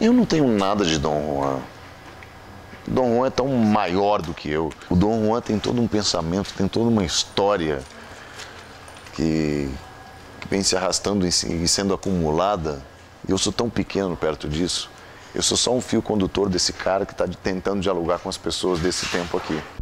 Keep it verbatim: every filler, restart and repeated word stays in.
Eu não tenho nada de Dom Juan. Dom Juan é tão maior do que eu. O Dom Juan tem todo um pensamento, tem toda uma história que, que vem se arrastando e sendo acumulada. E eu sou tão pequeno perto disso. Eu sou só um fio condutor desse cara que está tentando dialogar com as pessoas desse tempo aqui.